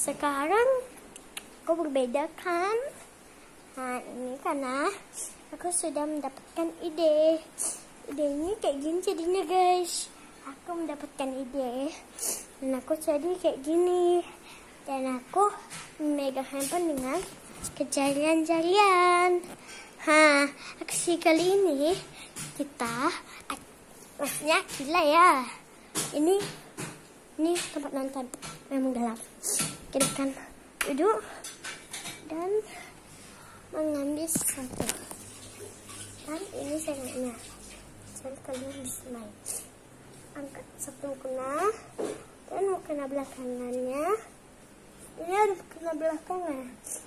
Sekarang aku berbeda kan? Nah, ini karena aku sudah mendapatkan ide. Idenya kayak gini jadinya, guys. Aku mendapatkan ide dan aku jadi kayak gini. Dan aku memegang handphone dengan kejarian-jarian. Aksi kali ini kita, maksudnya gila ya. Ini tempat nonton, memang gelap. Kita akan duduk dan mengambil sesuatu. Dan ini sayangnya, jadi kalian bisa main. Angkat satu mukena dan mukena belakangnya. Ini ada mukena belakangnya.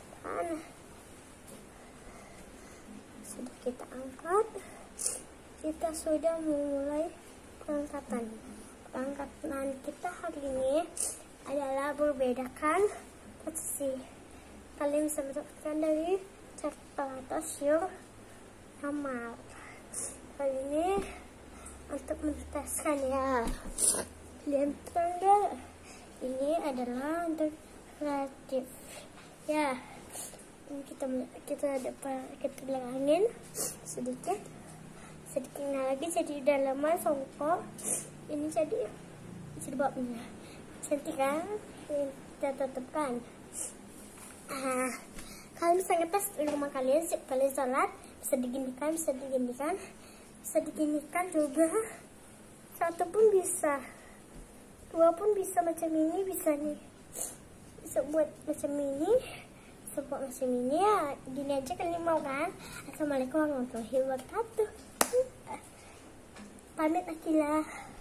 Sudah kita angkat. Kita sudah memulai pengangkatan. Pengangkatan kita hari ini adalah membedakan posisi. Kalian bisa mendapatkan dari atas yuk normal. Kali ini untuk meneteskan ya. Kalian tahu ini adalah untuk kreatif ya. Ini kita belakangin sedikit lagi jadi dalaman songkok. Ini jadi bawahnya cantik kan? Kita tutupkan. Kalian bisa ngetes di rumah kalian sholat, bisa diginikan juga. Satu pun bisa, dua pun bisa, macam ini bisa nih. Bisa buat macam ini, ya. Gini aja kalian mau kan? Assalamualaikum warahmatullahi wabarakatuh. Pamit Akila.